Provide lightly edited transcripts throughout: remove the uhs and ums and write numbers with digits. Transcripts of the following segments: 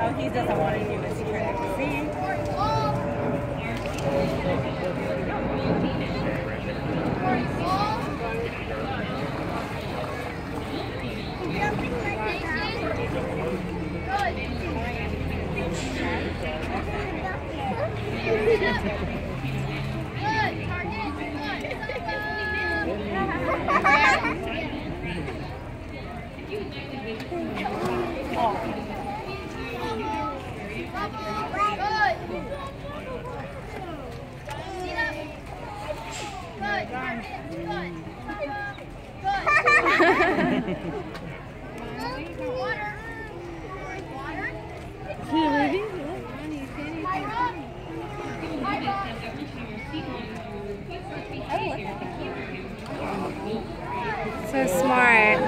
he doesn't want to do his trick. See? So smart.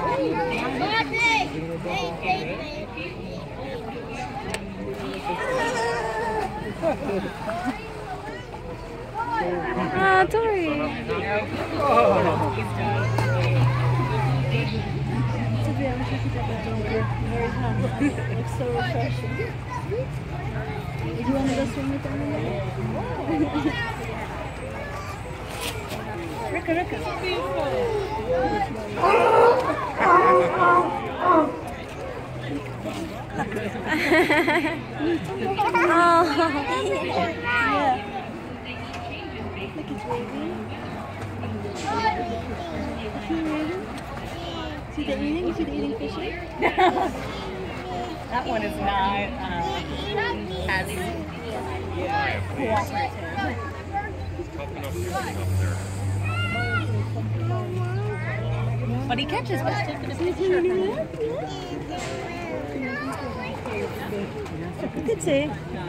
Oh, Dory. Looks so refreshing. Do you want to go swim with them? Rika, Rika. Oh. Yeah. Look, it's waving. See the eating? You see the eating fishes? That one is not as cooperative. But he catches back. You could say.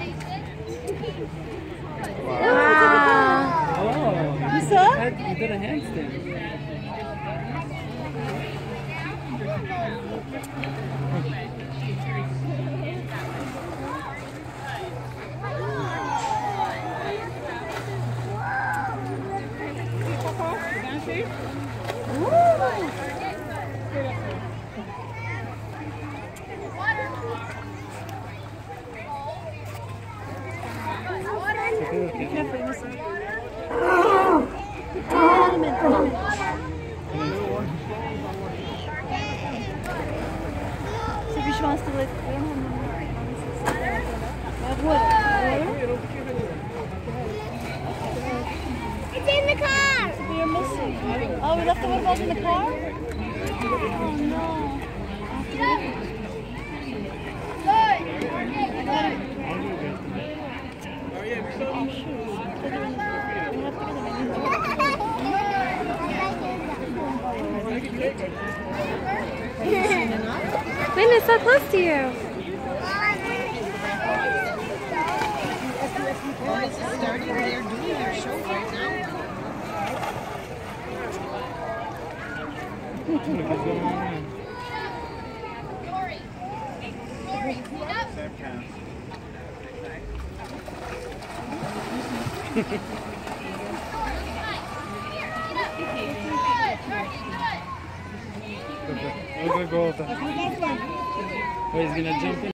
Wow. Oh, You saw? you did a handstand. So if she wants to lick, we don't have water. It's in the car! We are missing. Oh, we left the water bottles in the car? Oh no. Wait, it's so close to you. Starting, they're doing their show right now. Look at Golda. He's gonna jump in.